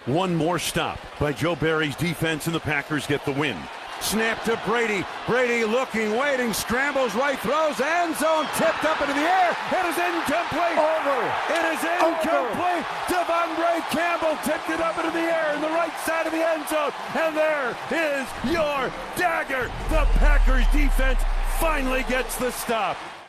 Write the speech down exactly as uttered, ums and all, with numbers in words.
One more stop by Joe Barry's defense, and the Packers get the win. Snap to Brady. Brady looking, waiting, scrambles right, throws, end zone, tipped up into the air. It is incomplete. Over. It is incomplete. De'Vondre Campbell tipped it up into the air in the right side of the end zone. And there is your dagger. The Packers defense finally gets the stop.